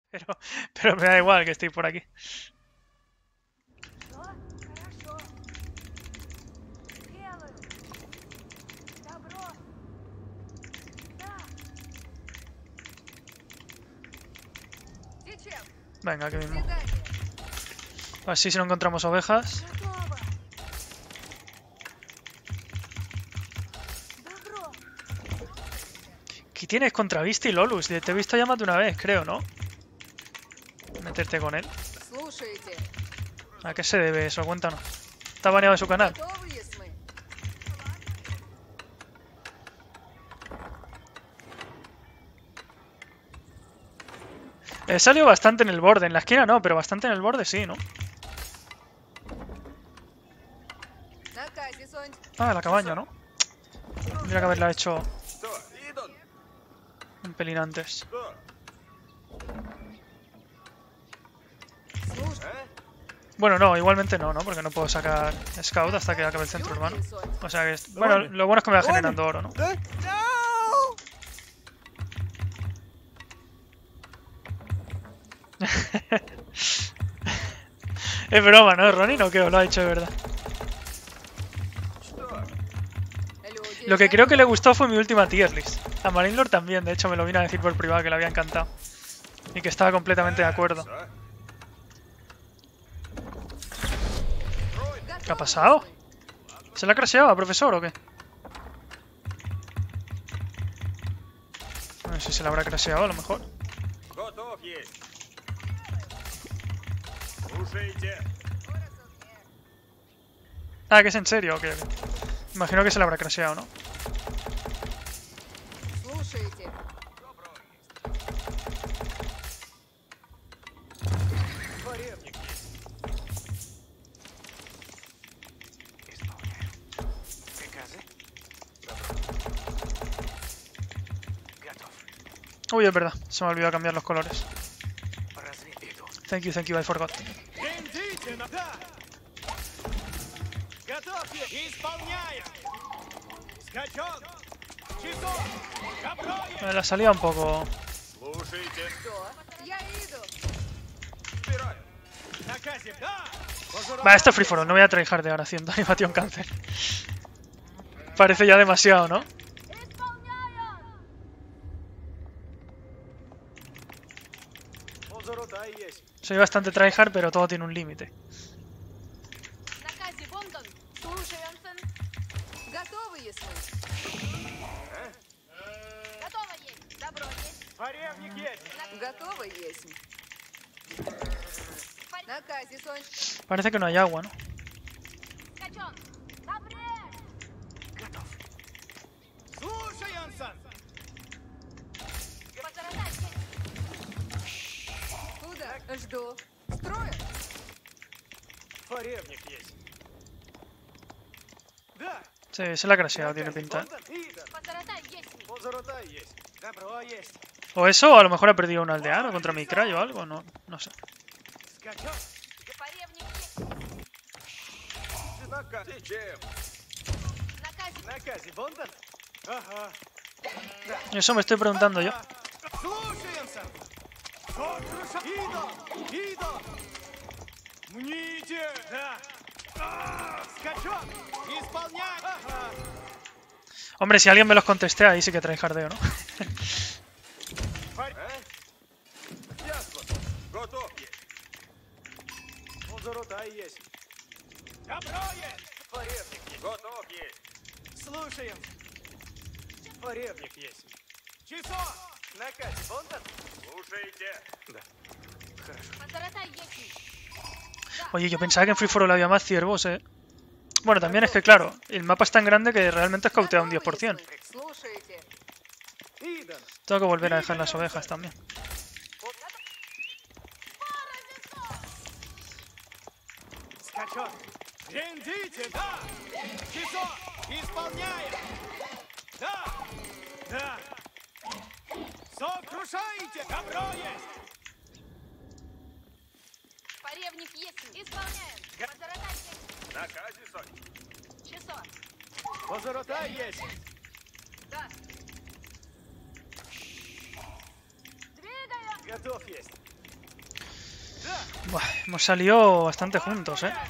Pero, pero me da igual que estoy por aquí. Venga, aquí mismo. Así si no encontramos ovejas. ¿Qué tienes contra Vista y Lolus? Te he visto ya más de una vez, creo, ¿no? Meterte con él. ¿A qué se debe eso? Cuéntanos. ¿Está baneado de su canal? He salido bastante en el borde. En la esquina no, pero bastante en el borde sí, ¿no? Ah, la cabaña, ¿no? Tendría que haberla hecho un pelín antes. Bueno, no, igualmente no, ¿no? Porque no puedo sacar Scout hasta que acabe el centro urbano. O sea que... Bueno, lo bueno es que me va generando oro, ¿no? Es broma, ¿no? Ronnie no creo, lo ha hecho de verdad. Lo que creo que le gustó fue mi última tier list. A Marinlord también, de hecho me lo vino a decir por privado que le había encantado. Y que estaba completamente de acuerdo. ¿Qué ha pasado? ¿Se le ha crasheado, profesor, o qué? No sé si se le habrá crasheado a lo mejor. Ah, que es en serio, ok. Imagino que se le habrá crasheado, ¿no? Uy, es verdad, se me olvidó cambiar los colores. Thank you, I forgot. Me la salía un poco. Va, esto es free for all, no voy a tryhard de ahora haciendo animación cáncer. Parece ya demasiado, ¿no? Soy bastante tryhard, pero todo tiene un límite. Parece que no hay agua, ¿no? Sí, se la ha crasheado, tiene pinta. O eso, o a lo mejor ha perdido un aldeano contra mi cray o algo, no sé. Eso me estoy preguntando yo. Hombre, si alguien me los contesté, ahí sí que tryhardeo, ¿no? Oye, yo pensaba que en Free For All había más ciervos, ¿eh? Bueno, también es que, claro, el mapa es tan grande que realmente escautea un 10%. Tengo que volver a dejar las ovejas también. Buah, hemos salido bastante juntos, ¿eh?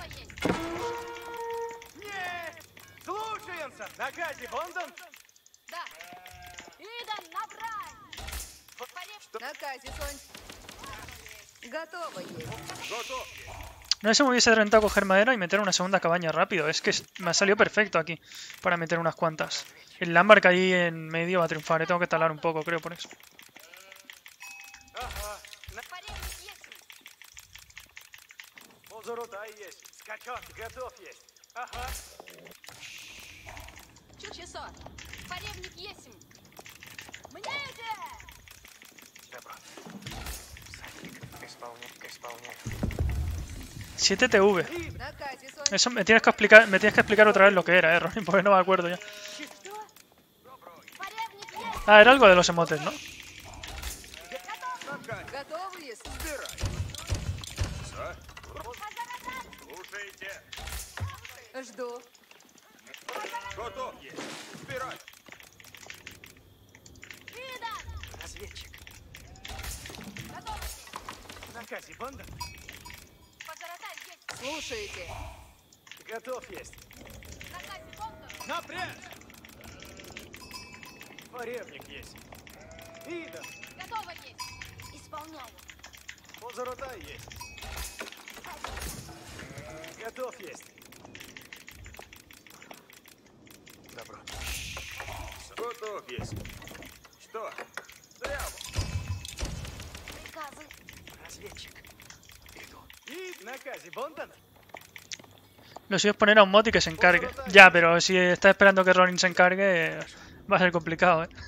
No sé si me hubiese rentado coger madera y meter una segunda cabaña rápido. Es que me ha salido perfecto aquí para meter unas cuantas. El Lambar que ahí en medio va a triunfar. Tengo que talar un poco, creo, por eso. $7 TV. Eso me tienes que explicar otra vez lo que era, Ronin, porque no me acuerdo ya. Ah, era algo de los emotes, ¿no? Слушайте. Готов есть. Напрямик. Поревник есть. Ида. Готово есть. Исполняю. Позоротай есть. Готов есть. Добро. Готов есть. Что? Прямо. Приказы. Разведчик. Lo suyo es poner a un mod y que se encargue. Ya, pero si estás esperando que Ronin se encargue, va a ser complicado, ¿eh?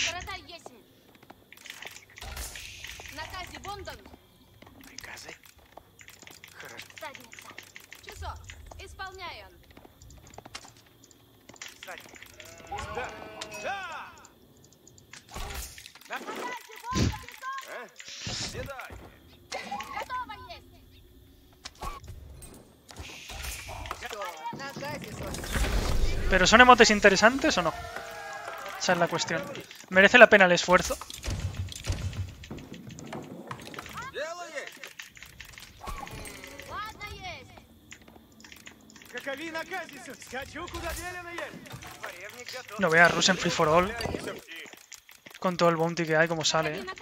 ¿Pero son emotes interesantes o no? Esa es la cuestión. ¿Merece la pena el esfuerzo? No vea Russian Free for All. Con todo el bounty que hay, como sale, ¿eh?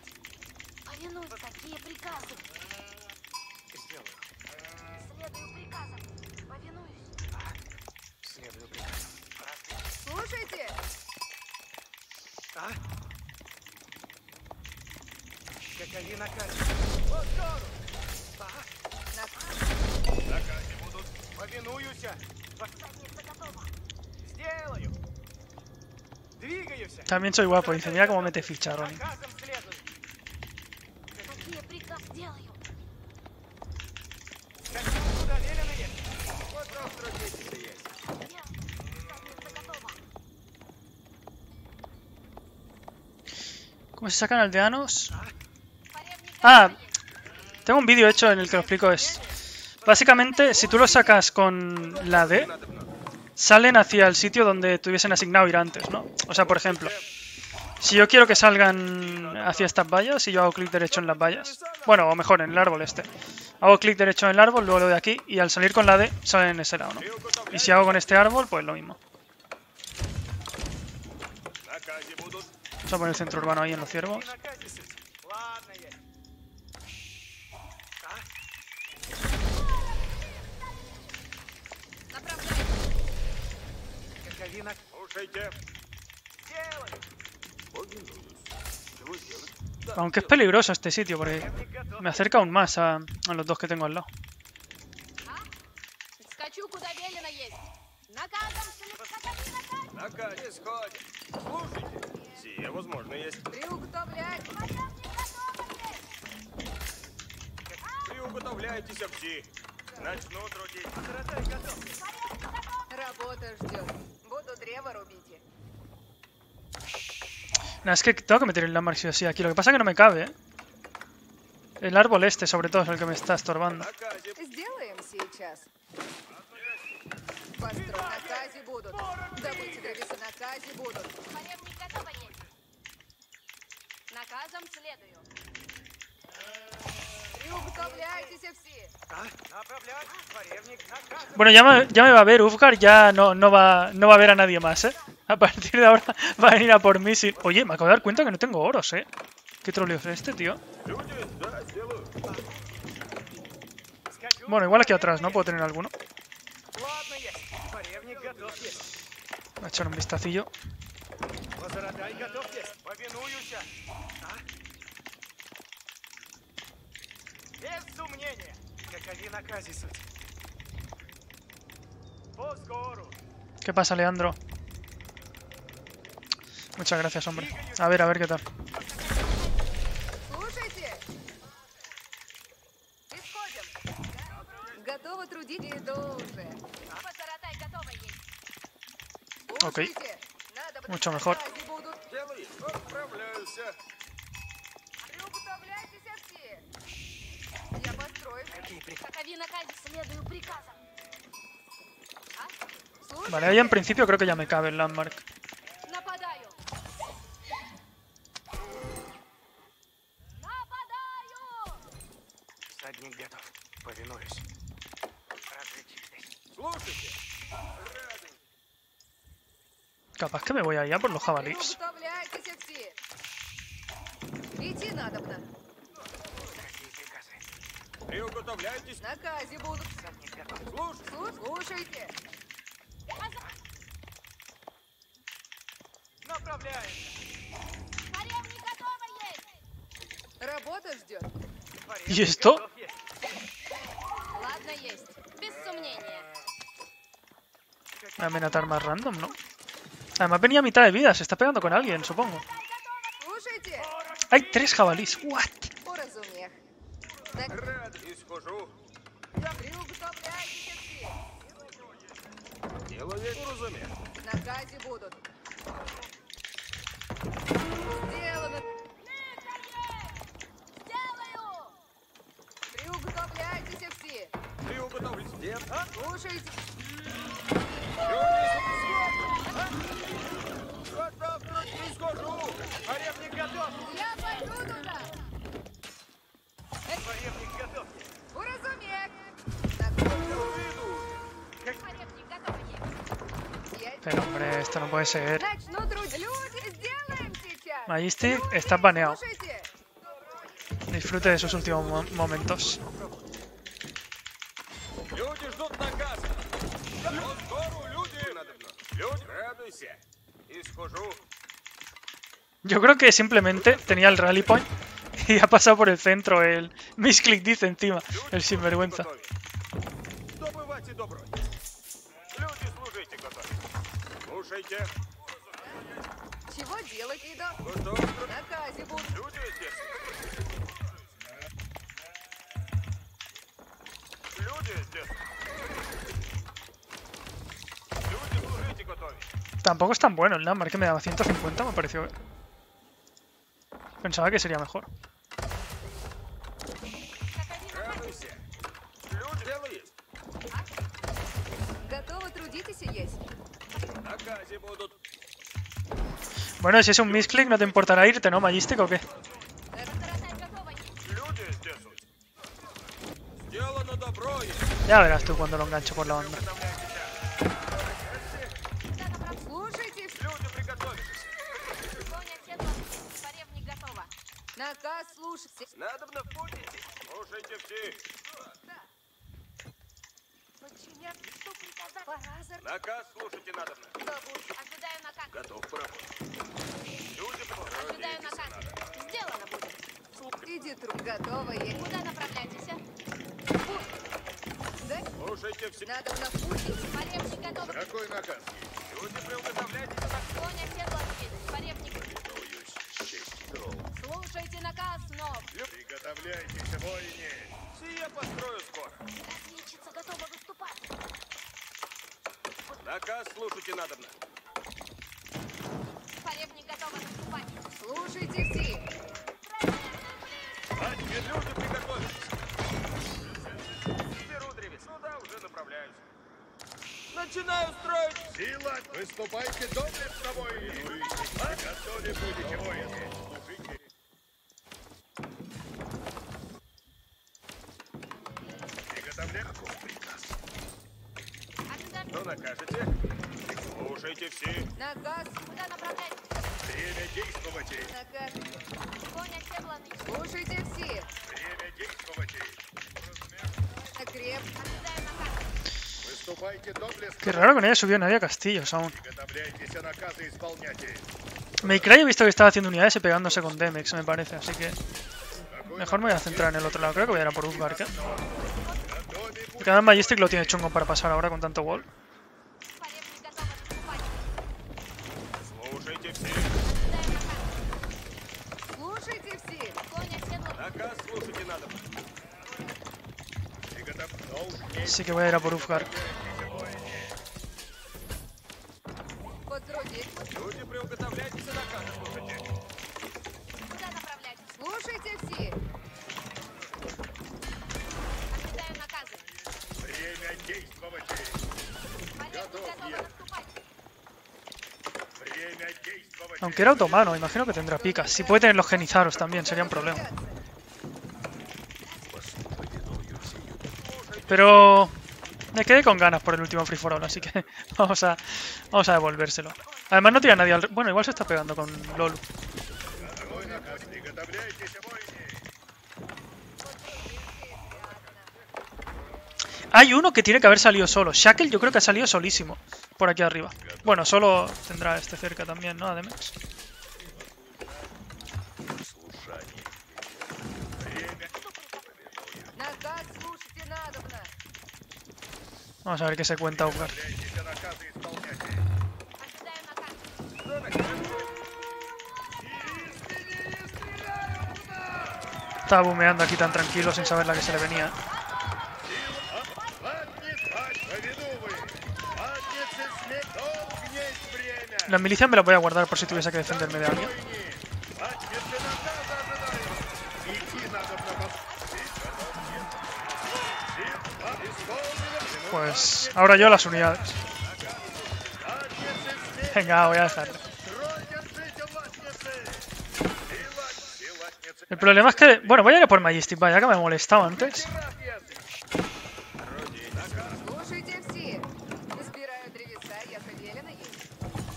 También soy guapo, dice, mira cómo mete ficha, Ronin. ¿Cómo se sacan aldeanos? Ah, tengo un vídeo hecho en el que lo explico. Básicamente, si tú lo sacas con la D, salen hacia el sitio donde tuviesen asignado ir antes, ¿no? O sea, por ejemplo, si yo quiero que salgan hacia estas vallas y yo hago clic derecho en las vallas, bueno, o mejor, en el árbol este, hago clic derecho en el árbol, luego lo de aquí, y al salir con la D, salen en ese lado, ¿no? Y si hago con este árbol, pues lo mismo. Vamos a poner el centro urbano ahí en los ciervos. Aunque es peligroso este sitio porque me acerca aún más a los dos que tengo al lado. Nah, es que tengo que meter el Lambar sí o sí aquí. Lo que pasa es que no me cabe, ¿eh? El árbol este, sobre todo, es el que me está estorbando. Bueno, ya me va a ver Ufgar, ya no va a ver a nadie más, ¿eh? A partir de ahora va a venir a por mí sin... Oye, me acabo de dar cuenta que no tengo oros, ¿eh? ¿Qué troleo es este, tío? Bueno, igual aquí atrás, ¿no? Puedo tener alguno. Voy a echar un vistacillo. ¿Qué pasa, Leandro? Muchas gracias, hombre. A ver qué tal. Ok. Mucho mejor. Vale, ahí en principio creo que ya me cabe el landmark. Capaz que me voy allá por los jabalíes. ¿Y esto? Voy a amenazar más random, ¿no? Además venía a mitad de vida, se está pegando con alguien, supongo. Hay 3 jabalíes, what? Pero hombre, esto no puede ser. Magistic está baneado. Disfrute de sus últimos momentos. Yo creo que simplemente tenía el rally point y ha pasado por el centro. El misclick dice encima, el sinvergüenza. Tampoco es tan bueno el landmark, que me daba 150, me pareció. Pensaba que sería mejor. Bueno, si es un misclick, ¿no te importará irte, no, Magistic, o qué? Ya verás tú cuando lo engancho por la banda. Наказ слушайте надо. Ожидаю наказ. Готов к работе. Люди, ожидаю наказ. Сделано будет. Иди, труп, готово есть. Куда направляетесь? Да? Слушайте все. Надо на путь. Поребник готов. Какой наказ? Люди, приготовляйтесь на склоне оседлости. Поребник. Слушайте наказ, но. Приготовляйтесь, воине. Сие построю скоро. Разведчица готова выступать. Наказ слушайте надобно. Поребник готов выступать. Слушайте все. Теперь люди приготовились. Беру древес. Сюда уже направляюсь. Начинаю строить. Сила, выступайте доблестно, воины. Готовы будете, воины. Служите. Что накажете? Слушайте все. Наказ. Куда направлять? Время действовать. Наказ. Конь оседланный. Слушайте все. Время действовать. Накреп. Ожидаю наказ. Выступайте доблестно. Qué raro que no haya subido nadie a castillos aún. Приготовляйтесь, а наказы исполняйте. Maycray he visto que estaba haciendo unidades y pegándose con Demex, me parece, así que mejor me voy a centrar en el otro lado. Creo que voy a ir a por Uzgark, ¿eh? Porque además Majestic lo tiene chungo para pasar ahora con tanto wall. Поребник готов отступать. Слушайте все. Ожидаю наказ. Слушайте все. Конь оседланный. Наказ слушайте надо. Приготовьтесь. Así que voy a ir a por Uzgark. Потрудить. Люди, приуготовляйтесь, а наказы слушайте. Куда направлять? Слушайте все. Ожидаю наказы. Время действовать. Поребник готов отступать. Время действовать. Aunque era otomano, imagino que tendrá picas. Si puede tener los genizaros también, sería un problema. Pero me quedé con ganas por el último Free for All, así que vamos a devolvérselo. Además no tiene a nadie al... Bueno, igual se está pegando con Lolu. Приготовляйтесь, воины. Hay uno que tiene que haber salido solo. Shackle yo creo que ha salido solísimo. Por aquí arriba. Bueno, solo tendrá este cerca también, ¿no? Ademex. Наказ слушайте надобно. Vamos a ver qué se cuenta Uzgark. Приготовляйтесь, а наказы исполняйте. Ожидаю наказ. Estaba bumeando aquí tan tranquilo sin saber la que se le venía. Las milicias me las voy a guardar por si tuviese que defenderme de alguien. Pues ahora yo las unidades. Venga, voy a dejarle. El problema es que... Bueno, voy a ir a por Majestic, vaya que me ha molestado antes. Слушайте все. Сбираю древеса, ясно велено есть.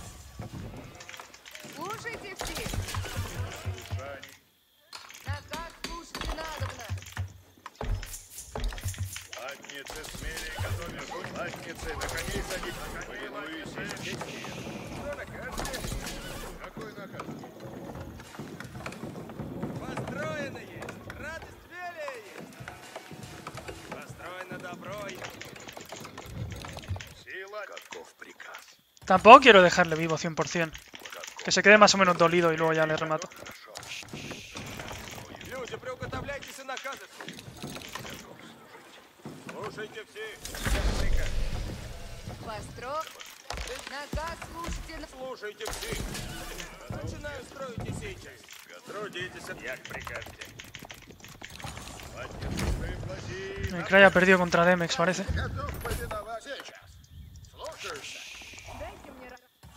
Слушайте все. Наказ слушайте надобно. Латницы смели, готовят. Латницы, на коней садитесь. Повинуюсь здесь. Что накажете? Какой наказ? Построено есть. Радость велия есть. Построено добро есть. Сила. Каков приказ? Tampoco quiero dejarle vivo 100%. Que se quede más o menos dolido y luego ya le remato. Люди, приуготовляйтесь и наказы. Слушайте все. Постро. Наказ слушайте. Слушайте все. Начинаю строить и сейчас. Трудитесь, як прикажете. Maycray ha perdido contra Demex, parece. Готов повиновать сейчас. Слушаюсь. Дайте мне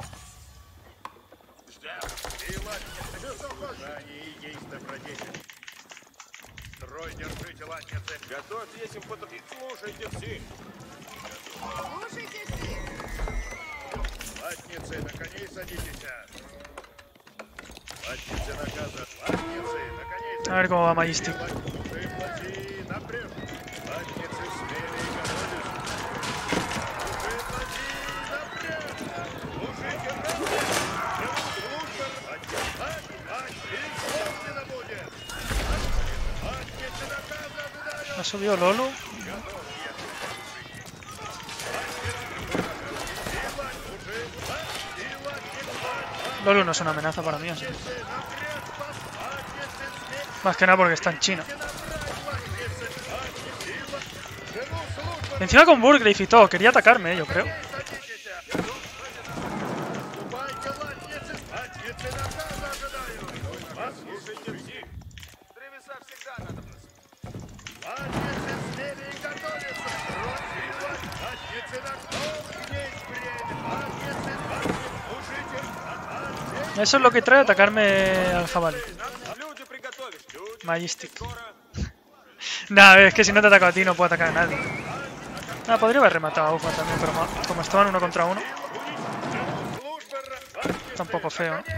Ждем. И латницы. Ожидание и есть добродетель. Строй, держите латницы. Готов есть им потопить. Слушайте все. Слушайте все. Латницы, на коней садитесь. Латницы наказа. Латницы, на коней A ver cómo va Majestic. Выплати напрямую. Латницы смели и готовились. Выплати напрямую. Слушайте исполнено будет. Латницы наказа ожидают. Ha subido Lolu. Lolu no es una amenaza para mí, así. Más que nada porque está en China. Encima con Burgrave y todo. Quería atacarme, yo creo. Eso es lo que trae atacarme al jabalí. Majestic. Nah, es que si no te ataco a ti no puedo atacar a nadie. Ah, podría haber rematado a Ufa también, pero como estaban 1 contra 1, está un poco feo, ¿no?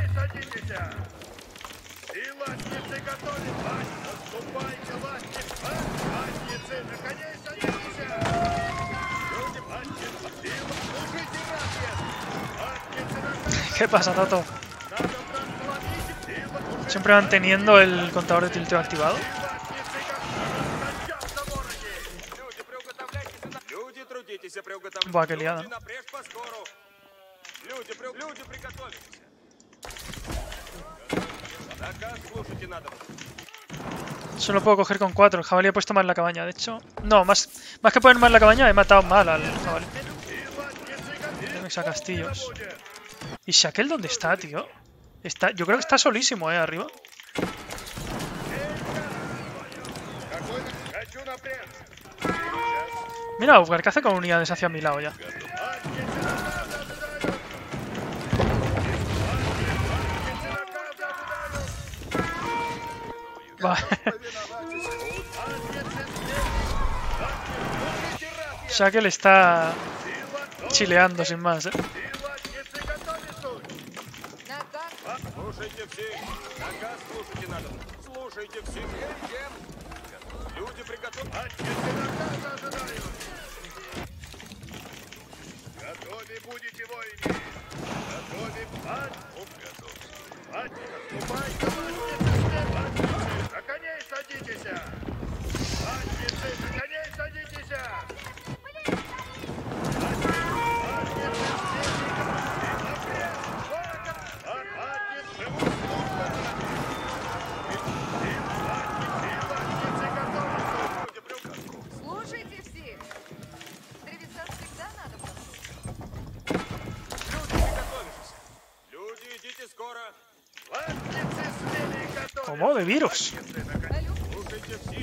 ¿Qué pasa, Toto? Siempre manteniendo el contador de tilteo activado. Buah, qué liada, ¿no? Solo puedo coger con 4. El jabalí ha puesto mal la cabaña, de hecho. No, más que poner mal la cabaña, he matado mal al jabalí. Tengo castillos. ¿Y Shakel dónde está, tío? Yo creo que está solísimo, arriba. Mira, Ufgar, ¿qué hace con unidades hacia mi lado ya? Va. Shakel está chileando sin más, Слушайте все. Наказ слушайте надо. Слушайте все. Люди приготовлены. Готовы будете, воины. Готовы. Готов. Отступайте. На коней садитесь. На коней садитесь. Слушайте все. Древеца всегда надо было. Люди приготовились. Люди, идите скоро. Латницы смели и готовы. ¿Cómo? ¿De virus? Слушайте все.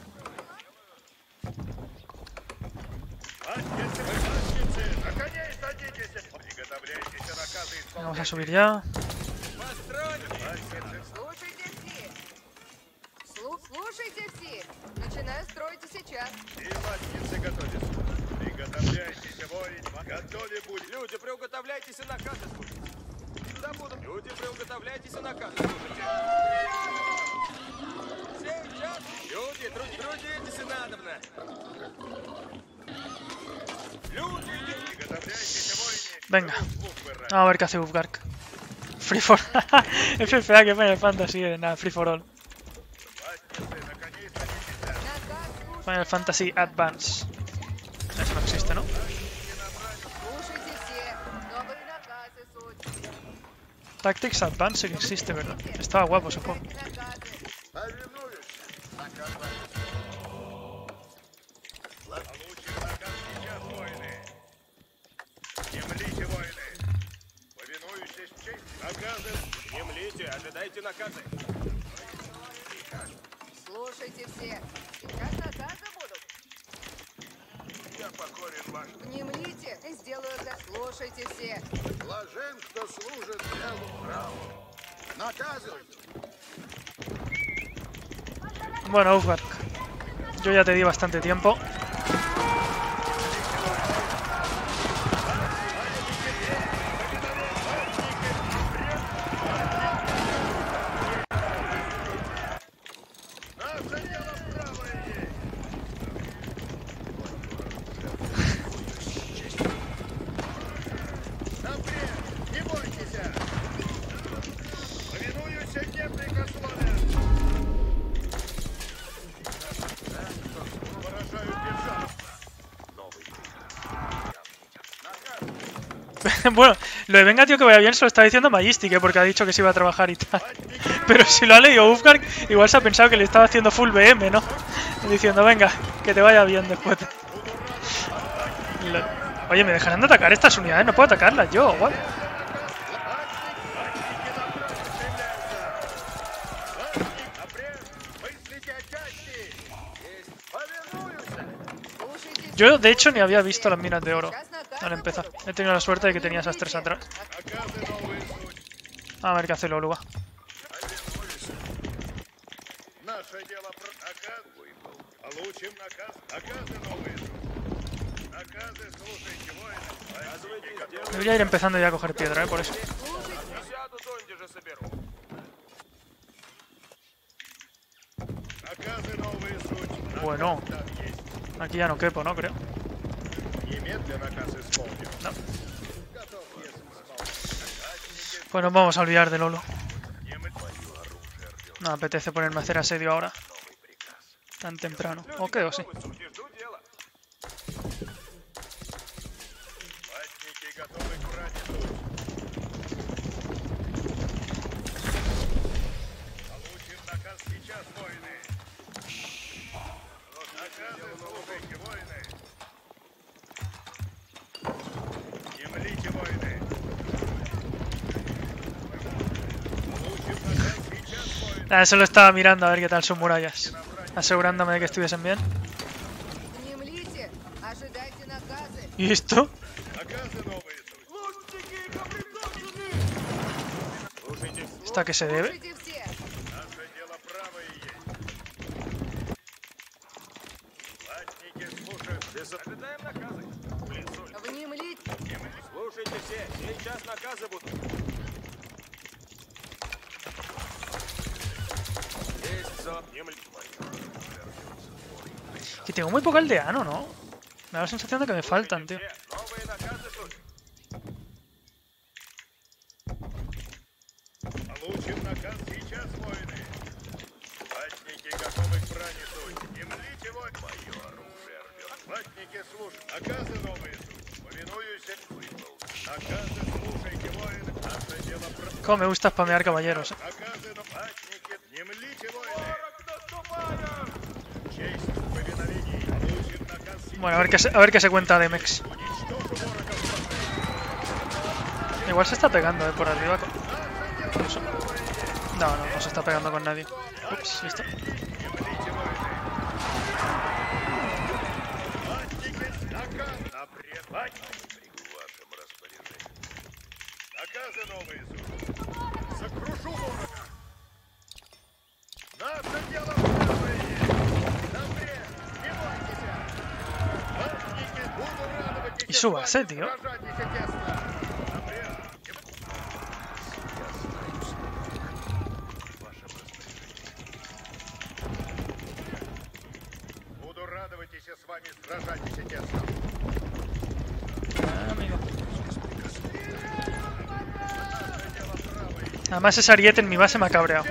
На коней садитесь. Приготовляйтесь наказы. Vamos a subir ya. Слушайте все. Слушайте все. Начинаю строить сейчас. И латницы готовятся. Приготовляйтесь, воин. Готовы будете. Люди, приуготовляйтесь и наказы слушайте. Сюда будут. Люди, приуготовляйтесь и наказы слушайте. Сейчас. Люди, трудитесь и надобно. Люди, приготовляйтесь, воины. Venga. Vamos a ver qué hace Ufgar. Free for... FFA que Final Fantasy, nada, free for all. Final Fantasy Advance. Eso no existe, ¿no? Слушайте все. Новые наказы суть. Tactics Advance sí que existe, ¿verdad? Estaba guapo ese juego. Землите, воины! Повинуйтесь честь. Наказы! Землите, ожидайте наказы! Слушайте все. Сейчас наказы будут. Я покорен ваш. Внемлите и сделаю это. Слушайте все. Блажен, кто служит делу праву. Наказывайте! Bueno, Ufgar. Yo ya te di bastante tiempo. Не бойтесь! Повинуюсь непрекословен! Выражаю державу! Bueno, lo de venga, tío, que vaya bien se lo está diciendo Majestic, porque ha dicho que se iba a trabajar y tal. Pero si lo ha leído Ufgar, igual se ha pensado que le estaba haciendo full BM, ¿no? Diciendo, venga, que te vaya bien después. Oye, ¿me dejarán de atacar estas unidades? No puedo atacarlas yo, what? Yo, de hecho, ni había visto las minas de oro al empezar. He tenido la suerte de que tenía esas 3 atrás. A ver qué hace Loluga. Наказы слушайте, воины. Debería ir empezando ya a coger piedra, por eso. Сяду донде же соберу. Наказы новые суть. Bueno, Там есть. aquí ya no quepo, ¿no? Creo. Немедленно наказ исполню. No. Готов, если исполню. Pues nos vamos a olvidar de Lolo. Не мы твою оружие рвёт. No me apetece ponerme a hacer asedio ahora, Новый приказ. tan temprano. ¿O qué? ¿O sí? Жду дела. Ватники готовы к брани суть. Получим наказ сейчас, воины. Наказы слушайте, воины. Землите, воины. Получим наказ сейчас, воины. Ah, solo estaba mirando a ver qué tal sus murallas, asegurándome de que estuviesen bien. Внемлите, ожидайте наказы. ¿Y esto? Наказы новые суть. Лучники приготовлены. Слушайте, ¿Esto a qué se debe? Слушайте все. наше дело правое есть. Латники слушают. Ожидаем наказы. Блин, соль. Внемлите. Слушайте все, сейчас наказы будут. Есть зон. Que tengo muy poco aldeano, ¿no? Me da la sensación de que me faltan, tío. Новые наказы тут. Получим наказ сейчас, воины. Латники готовы к брани суть. Землите, воины. Мое оружие рвет. Латники слушают. Наказы новые суть. Повинуюсь. Наказы слушайте, воины. Наше дело правое. Cómo me gusta spamear caballeros, ¿eh? Наказы на латники. Землите, воины. Честь в повиновении. Получим наказ сейчас. Bueno, a ver qué se cuenta de Mex. Igual se está pegando, por arriba. Eso. No, no se está pegando con nadie. Ups, listo. Наказы новые, сокрушу ворога. Наше дело правое есть. Напред, не бойтесь. Латники, буду радовать Y su base, tío. сражайтесь тесно. Напред. Буду радовать с вами сражайтесь тесно. Ah, amigo. Además ese ariete en mi base me ha cabreado.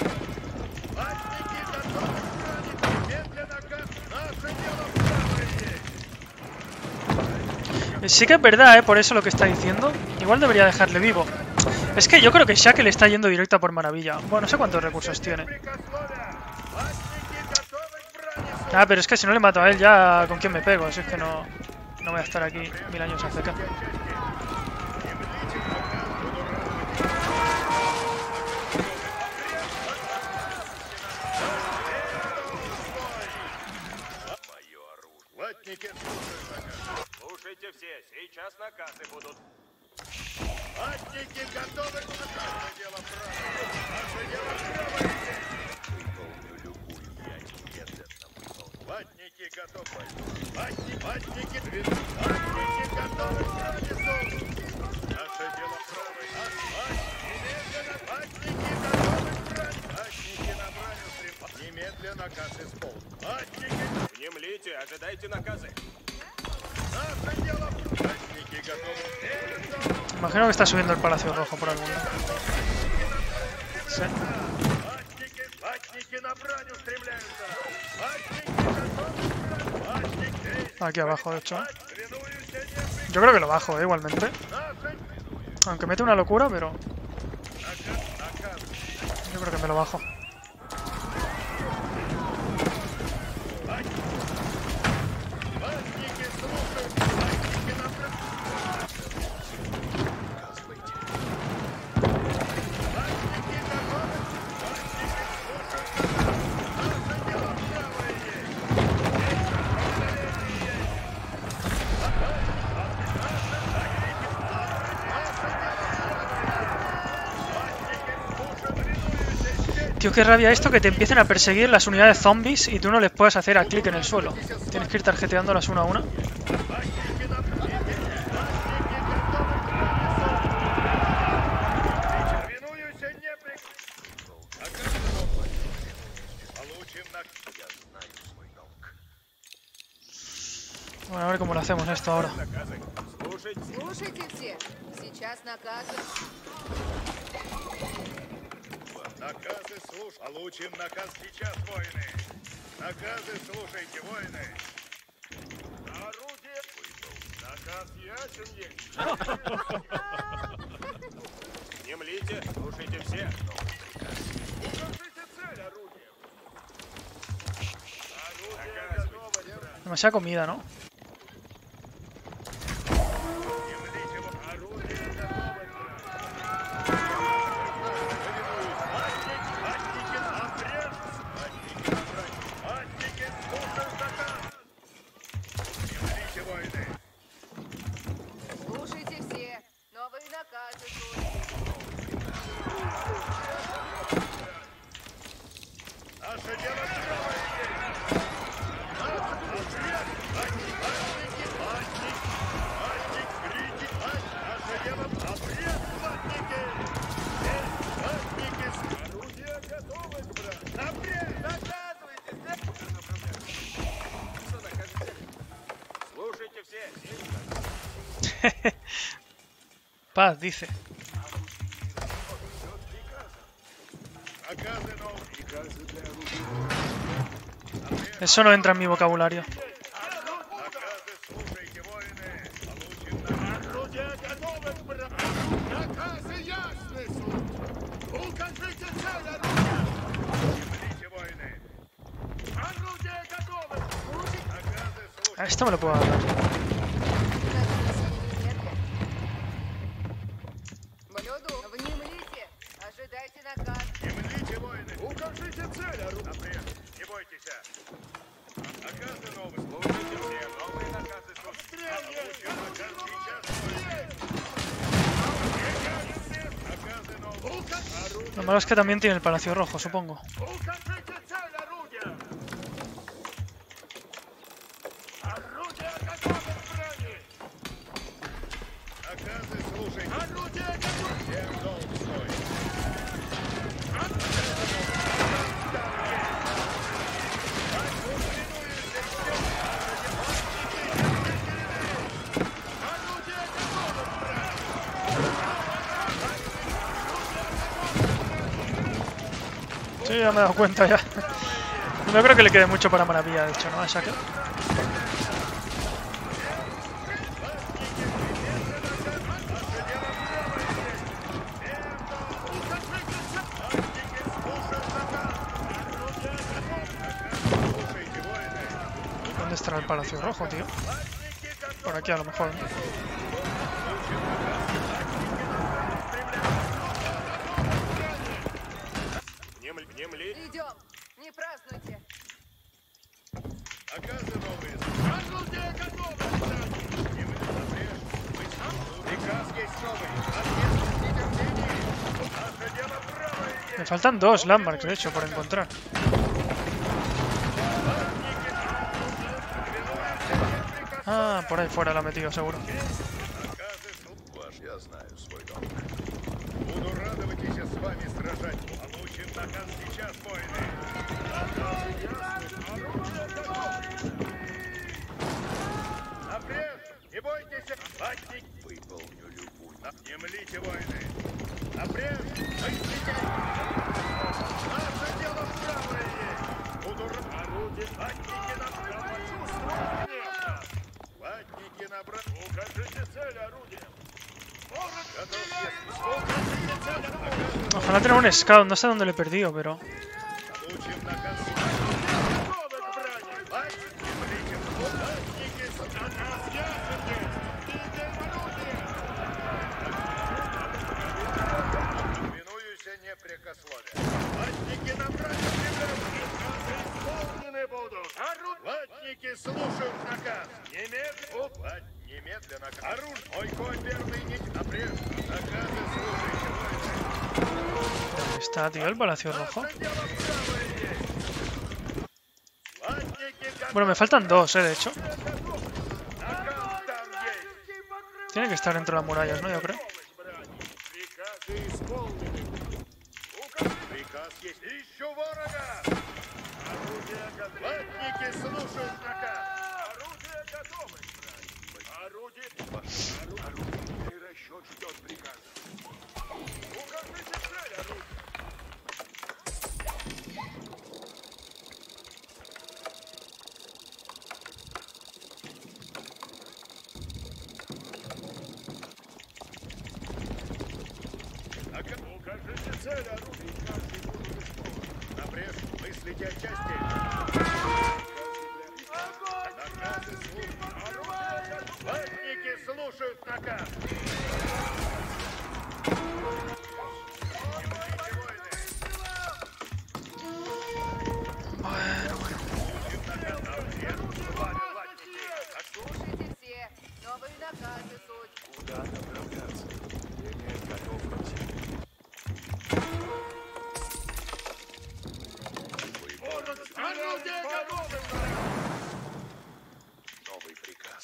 Sí que es verdad, por eso lo que está diciendo. Igual debería dejarle vivo. Es que yo creo que Shackle está yendo directo a por maravilla. Bueno, no sé cuántos recursos tiene. Ah, pero es que si no le mato a él ya, ¿con quién me pego? Así es que no voy a estar aquí 1000 años AFK. Слушайте все, сейчас наказы будут. Латники готовы к наказу. Дело правое. Наше дело правое. Выполню любую ять немедленно выполню. Латники готовы. Латники готовы к брани. Наше дело правое. Немедленно. Латники готовы к брани. Латники на браню стремятся. Немедленно наказ исполнен. Латники. Внемлите, ожидайте наказы. Наше дело. Латники готовы. Imagino que está subiendo el Palacio Rojo por algún lado. Sí. Латники на браню стремляются. Латники готовы. Латники. Aquí abajo, de hecho. Yo creo que lo bajo, igualmente. Aunque mete una locura, pero yo creo que me lo bajo. Tío, qué rabia esto que te empiecen a perseguir las unidades zombies y tú no les puedes hacer a clic en el suelo. Tienes que ir tarjeteándolas una a una. Bueno, a ver cómo lo hacemos esto ahora. Слушайте все. Сейчас наказы. Наказы слушай. Получим наказ сейчас, воины. Наказы слушайте, воины. Орудие. Наказ ясен есть. Внемлите, слушайте все. Укажите цель орудием. Орудие готово, брат. Demasiada comida, ¿no? Внемлите, орудие готово, брат. Слушайте все. Новые наказы тут. Наше дело правое есть. Наше дело обрез, платники. Платники, орудия готовы, брат. Обрез, наказывайте. Что накажете? Слушайте все. Paz, dice. Наказы новые. Приказы для орудия. Eso no entra en mi vocabulario. Наказы слушайте, воины. Получим наказ. Орудия готовы, брат. Наказы ясны, суд. Укажите цель орудия. Землите, воины. Орудия готовы. Наказы слушайте. A esto me lo puedo dar. Блюду, внемлите. Ожидайте наказ. Землите, воины. Укажите цель орудия. Напрямик. Не бойтесь. Наказы новые. Слушайте все. Новые наказы слушайте. Получим наказ сейчас, воины. Наказы новые. Lo malo es que también tiene el Palacio Rojo, supongo. Укажите цель орудия. Орудия готовы к брани. Наказы слушайте. Орудия готовы. Всем долг стоит. Sí, ya me he dado cuenta ya. No creo que le quede mucho para maravilla, de hecho, ¿no? A Shaker. ¿Dónde estará el Palacio Rojo, tío? Por aquí a lo mejor, ¿no? Идем. Не празднуйте. Наказы новые. Орудия готовы. Приказ есть новый. Отъезд в нетерпении. Наше дело правое. Me faltan dos landmarks, de hecho, por encontrar. Ah, por ahí fuera la ha metido, seguro. Ваш, я знаю свой долг. Буду радоваться с вами сражать. Получим наказ сейчас, воины. Напред! Не бойтесь! Ватник! Выполню любую. Внемлите, воины! Напред! Войдите! Наше дело правое есть! Буду орудие! Ватники направо! Чувствую! Ватники направо! Укажите цель орудия! Ojalá tener un scout, no sé dónde lo he perdido, pero... Получим наказ. Повинуюся непрекословие. Ватники набрали приказ. Приказы исполнены будут. Ватники слушают наказ. Немедленно наказ. Оружие. Мой конь верный нить. Напред. Наказы слушайте, воины. ¿Dónde está, tío, el Palacio Rojo? Bueno, me faltan dos, de hecho. Tiene que estar dentro de las murallas, ¿no? Yo creo. Приказы исполнены. Приказ есть. Ищу ворога! Орудия готовы. Латники слушают приказ. Орудия готовы. Орудие. И расчет ждет приказа. Укажите цель, орудие. Укажите цель, орудие. Напряг, мыслите о части. Наказы слушают. Латники слушают наказ. Слушайте все. Новые наказы суть. Куда направляться? Ремень готов идти. Орудие готовы! Новый приказ.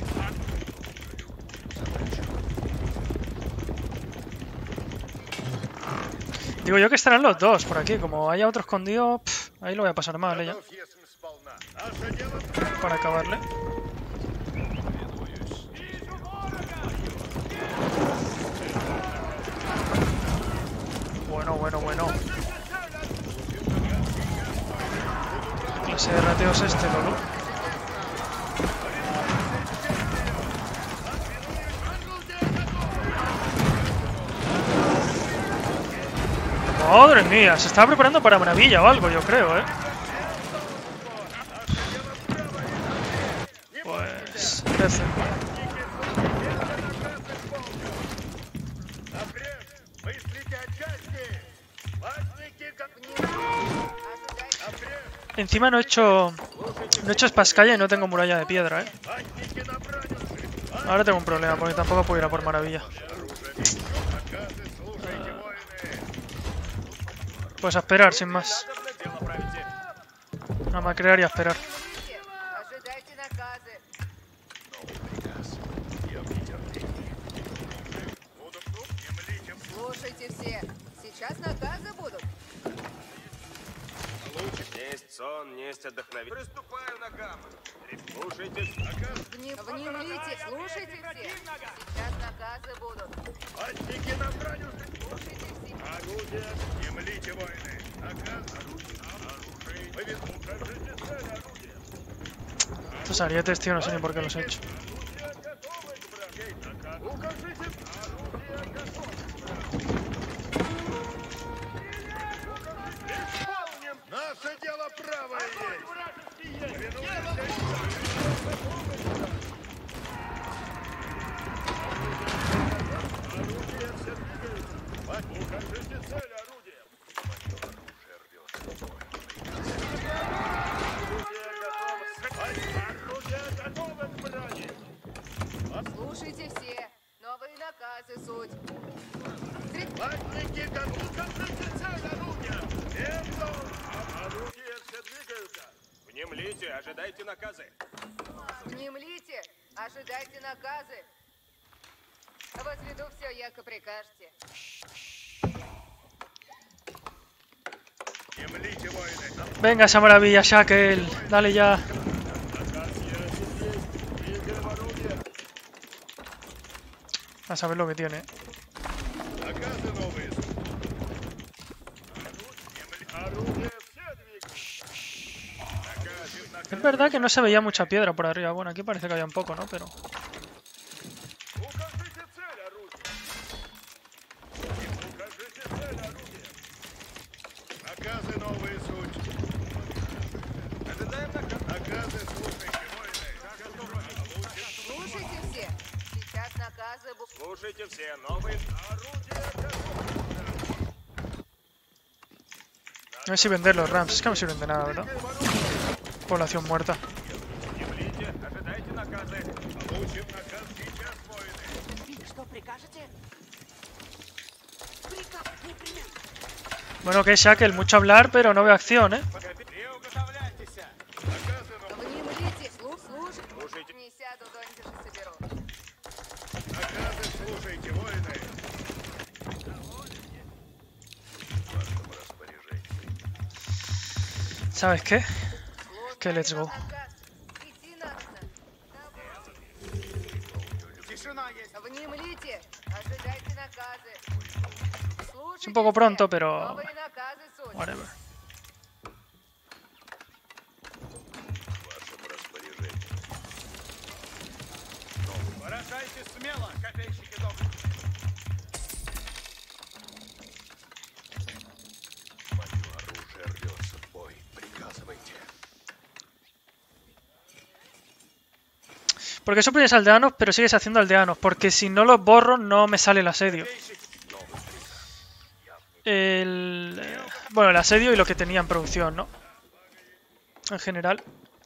Digo yo que estarán los dos por aquí. Como haya otro escondido, ahí lo voy a pasar mal, ya. Готов, если сполна. Наше дело Para acabarle. Bueno. ¿Qué clase de rateo es este, Lolo? Madre mía, se estaba preparando para maravilla o algo, yo creo, ¿eh? Pues... F. Напряг, мыслите о части. Латники как напряг. Encima no he hecho espascalla y no tengo muralla de piedra, ¿eh? Латники на броню. Ahora tengo un problema, porque tampoco puedo ir a por maravilla. Наказы слушайте, воины. Pues a esperar, sin más. Nada más crear y a esperar. Ожидайте наказы. Слушайте все. Сейчас наказы будут. Есть сон, есть отдохновение. Приступаю на гамма. Слушайте. Внемлите. Слушайте все. Сейчас наказы будут. Латники на броню. Слушайте все. Орудие. Немлите, воины. Наказ. Оружие. Поведу. Укажите цель, орудие. Estos arietes, tío, no sé ni por qué los he hecho. Наше дело правое есть. Орудие все двигается. Укажите цель, орудие. Орудие готово к брани. Слушайте все. Новые наказы суть. Латники готовы. Укажите цель, орудие. Это орудия все двигаются. Внемлите, ожидайте наказы. Внемлите. Ожидайте наказы. Возведу все, яко прикажете. Немлите, воины. Venga, esa maravilla, Shackle. Dale ya. A saber lo que tiene. Наказы новые. Орудия все двигаются. Es verdad que no se veía mucha piedra por arriba. Bueno, aquí parece que había un poco, ¿no? Pero... Укажите цель, орудие. Укажите цель, орудие. Наказы новые суть. Ожидаем наказ. Наказы слушайте, воины. Слушайте все. Сейчас наказы будут. Слушайте все, новые. Орудие готово. No sé si vender los Rams. Es que no sirven de nada, ¿verdad? Población muerta. Внемлите, ожидайте наказы. Получим наказ сейчас, воины. Что прикажете? Bueno, que Shackle, mucho hablar, pero no veo acción, ¿eh? Внемлите, слушай. Не сяду, доньки же соберу. Наказы слушайте, воины. В вашем распоряжении. ¿Sabes qué? Que let's go. Идти надо. Внемлите, ожидайте наказы. Es un poco pronto, pero... Новые наказы, суть. Whatever. В вашем распоряжении. Выражайте смело, копейщики дома. Мое оружие рвется в бой. Приказывайте. ¿Por qué suprimes aldeanos, pero sigues haciendo aldeanos? Porque si no los borro, no me sale el asedio. Bueno, el asedio y lo que tenía en producción, ¿no? En general.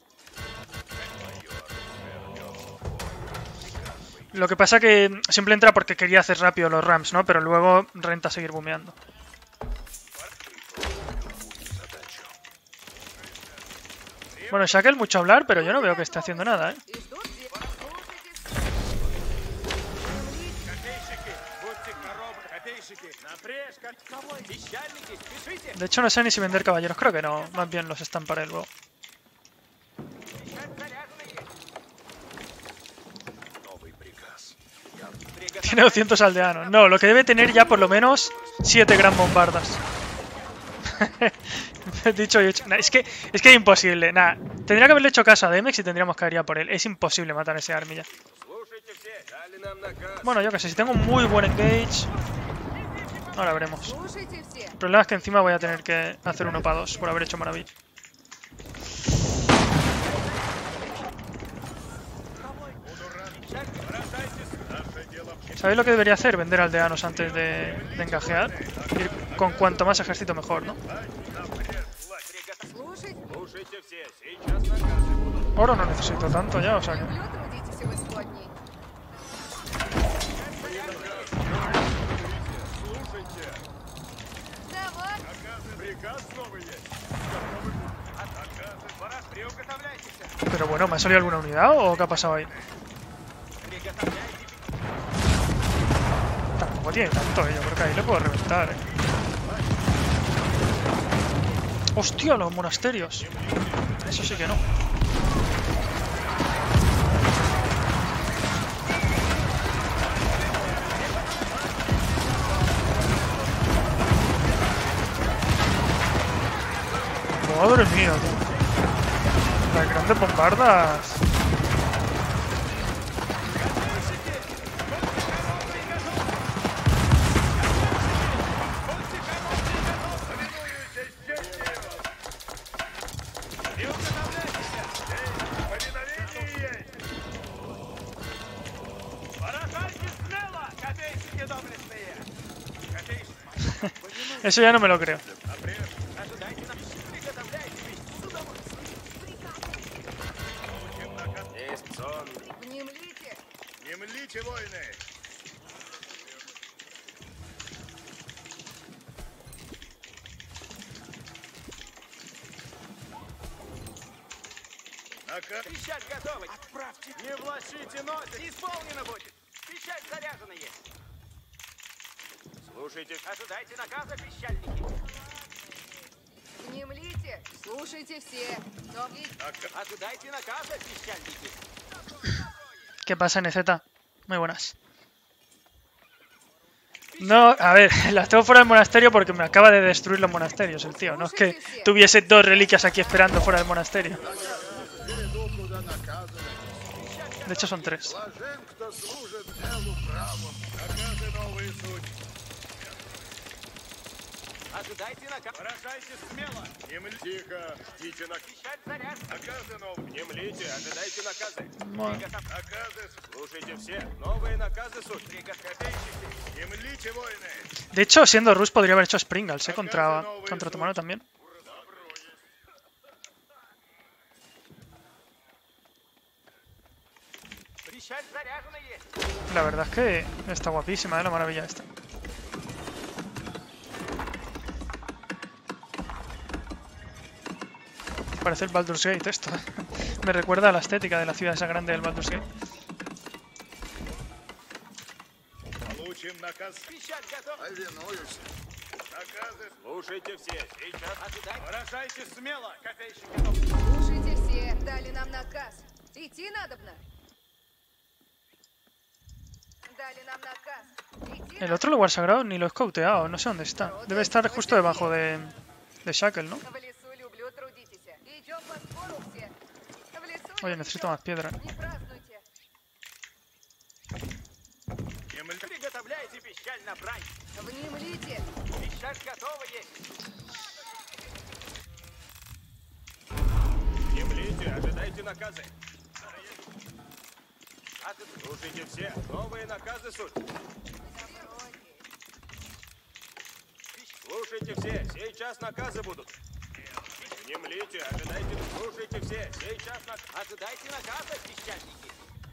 Lo que pasa que siempre entra porque quería hacer rápido los rams, ¿no? Pero luego renta seguir bumeando. Bueno, Shackle mucho hablar, pero yo no veo que esté haciendo nada, ¿eh? И ждут здесь. Копейщики, будьте коробы, копейщики. Напрежь, как кого? Пищальники, спешите. De hecho, no sé ni si vender caballeros. Creo que no. Más bien los están para él luego. Новый приказ. Tiene 200 aldeanos. No, lo que debe tener ya por lo menos 7 gran bombardas. Dicho y hecho. Nah, es que es imposible. Nah, tendría que haberle hecho caso a Demex y tendríamos que ir a por él. Es imposible matar a ese army ya. Слушайте все, дали нам наказ. Bueno, yo que sé, si tengo un muy buen engage. Ahora veremos. Слушайте все. El problema es que encima voy a tener que hacer 1 para 2 por haber hecho maravilla. ¿Sabéis lo que debería hacer? Vender aldeanos antes de engajear. Ir con cuanto más ejército mejor, ¿no? Слушайте. Слушайте все, сейчас наказы будут. Oro no necesito tanto ya, o sea que... Люблю, трудитесь в исходней. Давай. Приказ новый есть. Наказы, приуготовляйтесь. Pero bueno, ¿me ha salido alguna unidad o qué ha pasado ahí? Tampoco tiene tanto, yo creo que ahí le puedo reventar, eh. ¡Hostia, los monasterios! Eso sí que no. Madre mía, tío. Las grandes bombardas. Повиновение есть. Выражайте смело, копейщики доблестные. Копейщики, Eso ya no me lo creo. ожидайте нам. Приготовляйтесь. Есть сон. Внемлите. Немлите, воины. Пищать готовы. Отправьте. Не влачите нос. Исполнено будет. Пищать заряжена есть. Слушайте. Ожидайте наказа, пищальники. Внемлите. Слушайте все. Но Ожидайте наказа, пищальники. ¿Qué pasa, NZ? Muy buenas. No, a ver, las tengo fuera del monasterio porque me acaba de destruir los monasterios el tío. No es que tuviese 2 reliquias aquí esperando fuera del monasterio. De hecho son 3. Блажен, кто служит делу правом. Наказы новые суть. Ожидайте наказ. Выражайте смело. Тихо, ждите Пищать заряжена. наказы новые. Не млите, ожидайте наказы. Bueno, Наказы Слушайте все. Новые наказы суть. Копейщики. немлите, воины. de hecho, siendo Rus podría haber hecho Springals, contra Otomano también. Пищать заряжена есть. La verdad es que está guapísima, la maravilla esta. Parece el Baldur's Gate esto. Me recuerda a la estética de la ciudad esa grande del Baldur's Gate. Получим наказ. Пищать готов. Повинуюсь. Наказы. Слушайте все. Сейчас ожидайте. Выражайте смело. Копейщик готов. Слушайте все, дали нам наказ. Идти надобно. Dale нам наказ. El otro lugar sagrado ni lo he scouteado, no sé dónde está. Debe estar justo debajo de Shackle, ¿no? В лесу люблю, трудитесь. Идем по спору все. В лесу Oye, necesito más piedra. не празднуйте. Приготовляйте пищаль на брань. Внемлите. Пищаль готова есть. Немлите, ожидайте наказы. Слушайте все, новые наказы суть. Слушайте все, сейчас наказы будут. Немлите, ожидайте, слушайте все, сейчас ожидайте наказа, пищальники.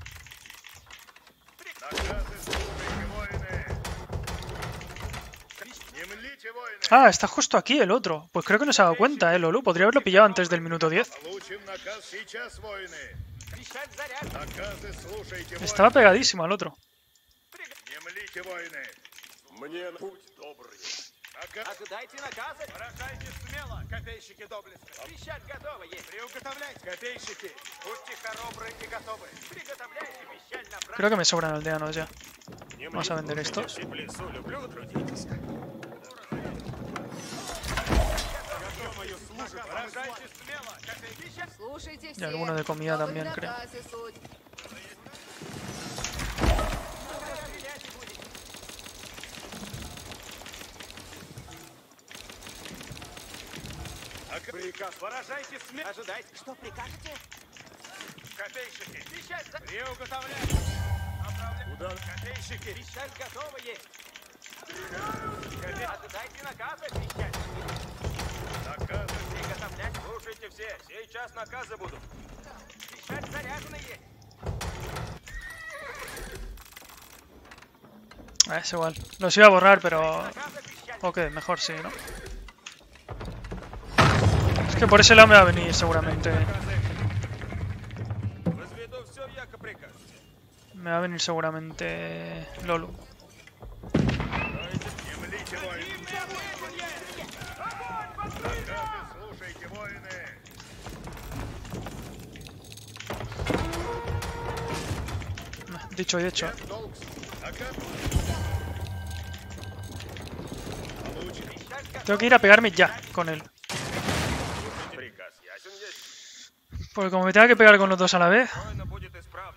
Наказы слушайте, воины. Немлите, воины. Ah, está justo aquí el otro. Pues creo que no se ha dado cuenta, Lolu. Podría haberlo pillado antes del minuto 10. Получим наказ сейчас, воины. Пищаль заряд. Наказы слушайте, воины. Estaba pegadísimo al otro. Немлите, воины. Мне путь добрый. Ожидайте наказа. Выражайте смело, копейщики доблестные. Пищаль готова есть. Приуготовляйте, копейщики. Будьте хоробры и готовы. Приготовляйте пищаль на брань. Creo que me sobran aldeanos ya. Vamos a vender estos. В лесу люблю, трудитесь. Выражайте смело, копейщики. Слушайте все. Y alguno de comida Новые también, creo. наказы суть. Приказ. Выражайте смело. Ожидайте. Что прикажете? Копейщики. Пищаль за... Приуготовляйте. Куда? Копейщики. Пищаль готова есть. Ожидайте наказа, пищальники. Наказы. Приготовлять. Слушайте все. Сейчас наказы будут. Пищаль заряжена есть. Es igual. Los iba a borrar, pero... Наказа, пищальники. Ok, mejor sí, ¿no? Es que por ese lado me va a venir seguramente. Возведу все, яко прикажете. Me va a venir seguramente Lolu. Немлите, воины. Наказы слушайте, воины. Dicho y hecho. Долг. Наказ. Получим. Tengo que ir a pegarme ya con él. Приказ ясен есть. Porque como me tenga que pegar con los dos a la vez... Воина будет исправно.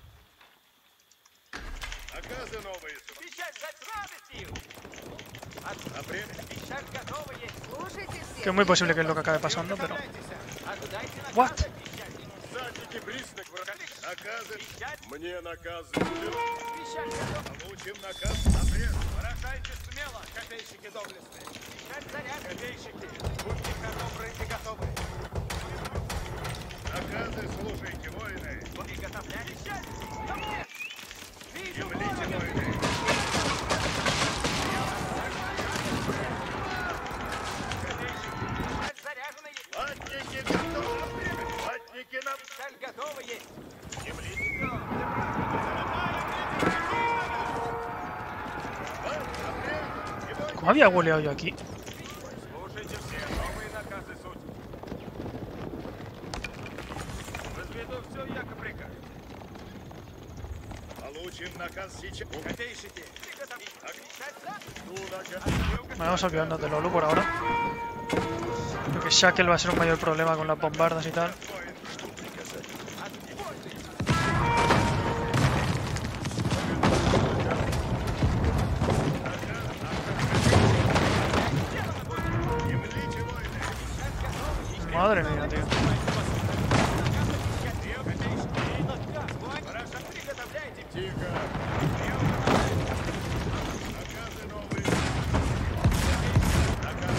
Наказы новые. Пищаль за радостью. Апрель. Пищаль готова есть. Слушайте все. Que es muy posible que es lo que acabe pasando, pero... Ожидайте наказа, What? пищальники. Задники признак врага. Наказы. Мне наказы. Пищаль готова. Получим наказ. Апрель. Выражайте смело, копейщики доблестные. Пищаль заряд, копейщики. Будьте хоробры и готовы. Наказы слушайте, воины. Приготовляй. Пищаль. Ко мне. Вижу Немлите, воина. воины. Пищаль заряжена есть. Латники готовы. Латники на... Пищаль готова есть. ¿Cómo había goleado yo aquí? Слушайте все, новые наказы суть. Возведу все, яко приказ. Получим наказ сейчас. Копейщики. Пищаль за... Vamos a olvidarnos de Lolu por ahora. Porque Shackle va a ser un mayor problema con las bombardas y tal. Немлите, воины. Madre mía, tío. Тихо. Наказы новые. Наказ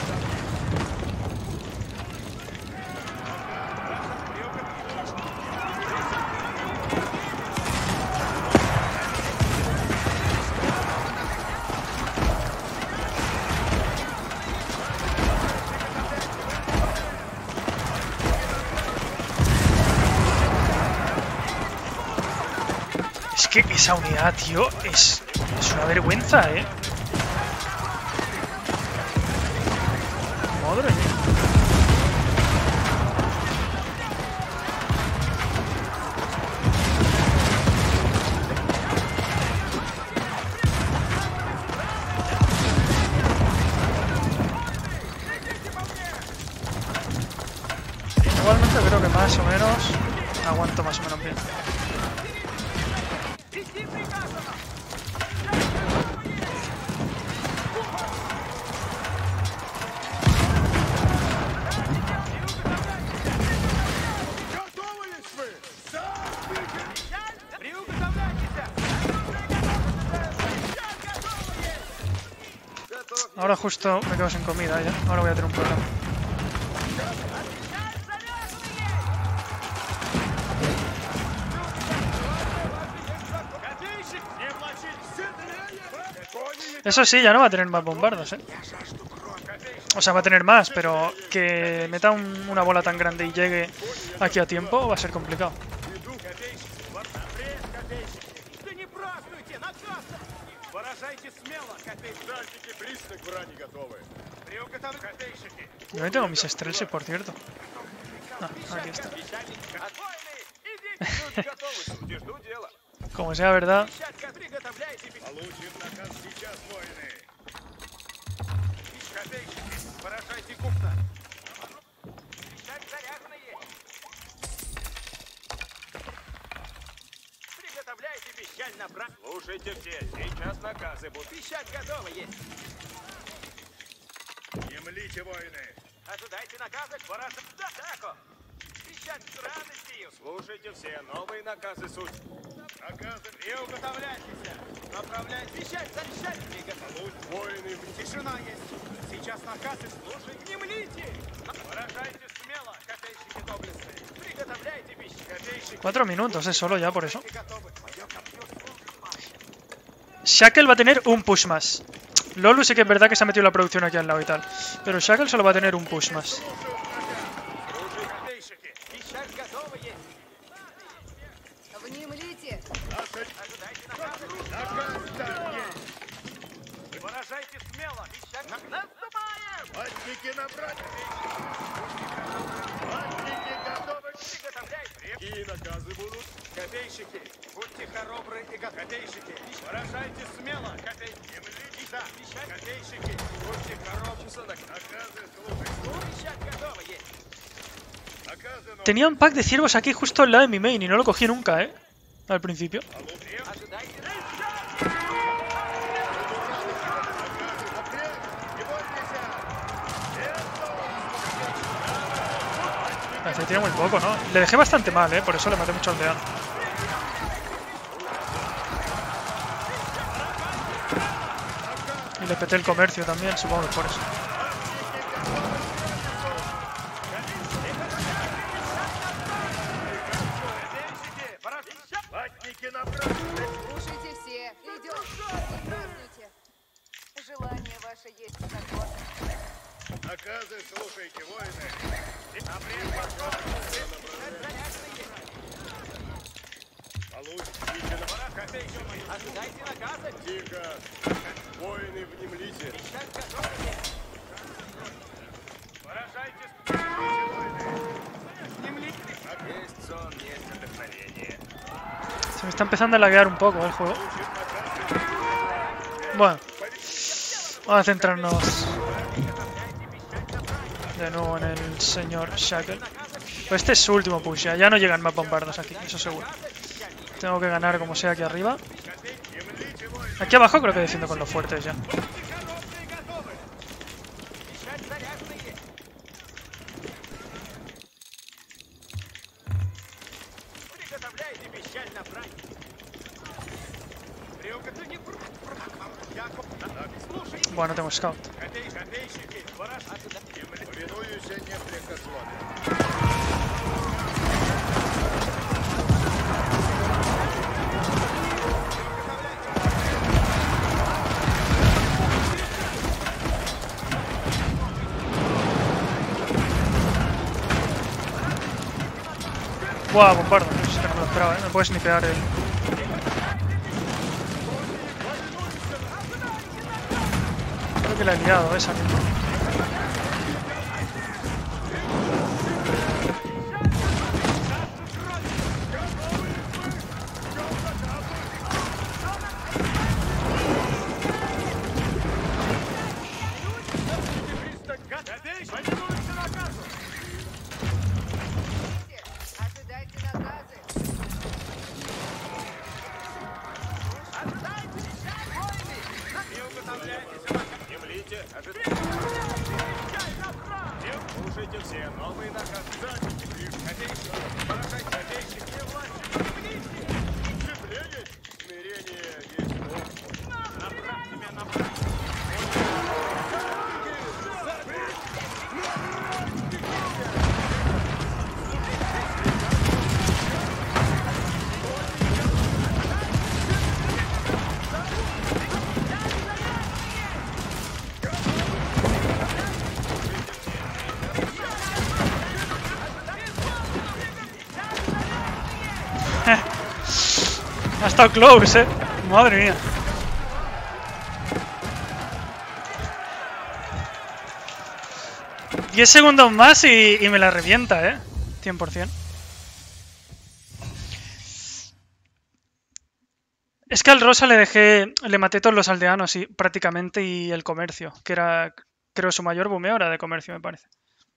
Es que esa unidad, tío, es una vergüenza, ¿eh? Madre mía. Igualmente creo que más o menos aguanto más o menos bien. Ahora justo me quedo sin comida ya. Ahora voy a tener un problema. Eso sí, ya no va a tener más bombardos, ¿eh? O sea, va a tener más, pero que meta una bola tan grande y llegue aquí a tiempo va a ser complicado. Yo no tengo mis estrellas, por cierto. Ah, aquí está. Como sea verdad. Слушайте все, сейчас наказы будут. Пищать готово есть. Землите, воины! Ожидайте наказы, пора... Да, тако! Пищать рано сию. Слушайте все, новые наказы суть. Наказы И уготовляйтесь. Направляйте. Пищать, защищать. Приготовить. Воины, тишина есть. Сейчас наказы, слушайте. Не млите. Поражайте смело, копейщики доблестные. Приготовляйте пищу. Копейщики. 4 minutos, es solo ya por eso. Shackle va a tener un push más. Lolu sí que es verdad que se ha metido la producción aquí al lado y tal. Pero Shackle solo va a tener un push más. Внемлите! Поражайте смело. Наступаем! Ватники набрать! Ватники готовы! Приготовляйте. Какие наказы будут? Копейщики, будьте хоробры и копейщики. Поражайте смело, копейщики. Да, копейщики, будьте хоробры. Наказы, слушай! Пищать готово есть. Наказы, но... Tenía un pack de ciervos aquí justo al lado de mi main y no lo cogí nunca, ¿eh? Al principio. Ожидайте. Parece que tiene muy poco, ¿no? Le dejé bastante mal, ¿eh? Por eso le maté mucho aldeano. Y le peté el comercio también, supongo que por eso. Ватники набрать! Слушайте все! Идем! Здравствуйте! Желание ваше есть закон. Наказы, слушайте, воины! Получите на... Ожидайте наказы. Тихо! Воины, внемлите! Поражайте. Есть сон, есть вдохновение. Se me está empezando a laguear un poco el juego. Bueno. Vamos a centrarnos de nuevo en el señor Shackle. Pues este es su último push, ya no llegan más bombardos aquí, eso seguro. Tengo que ganar como sea aquí arriba. Aquí abajo creo que defiendo con los fuertes ya. Bueno, tengo scout. Повинуюся непрекословно. Buah, bombardo, no sé si no me lo esperaba, ¿eh? Me puedes nipear el... que la he liado esa. Ожидайте наказы. Землите, слушайте все новые наказы. Поражайте копейщик, не власти. Сцепление, смирение есть Бог. Направь тебя, направь. Ha estado close, madre mía. $10 segundos más y me la revienta, 100%. Es que al Rosa le maté todos los aldeanos y prácticamente y el comercio, que era, creo, su mayor boomeo era de comercio, me parece.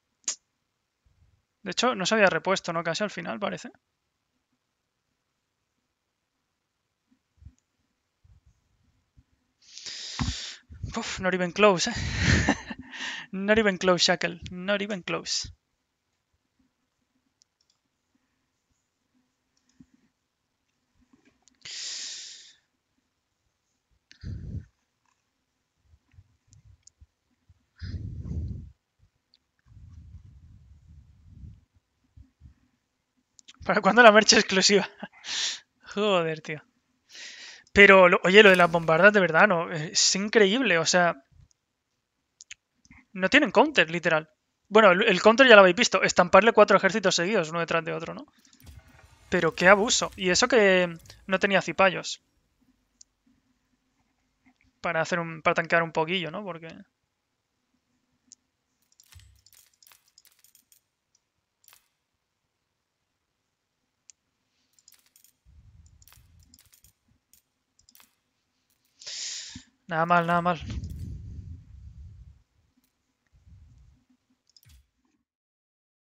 De hecho, no se había repuesto, ¿no? Casi al final, parece. Uf, not even close, Not even close, Shackle. Not even close. ¿Para cuándo la merch exclusiva? Joder, tío. Pero, oye, lo de las bombardas de verdad, no. Es increíble, o sea. No tienen counter, literal. Bueno, el counter ya lo habéis visto. Estamparle 4 ejércitos seguidos, uno detrás de otro, ¿no? Pero qué abuso. Y eso que no tenía cipayos. Para tanquear un poquillo, ¿no? Porque. Nada mal, nada mal.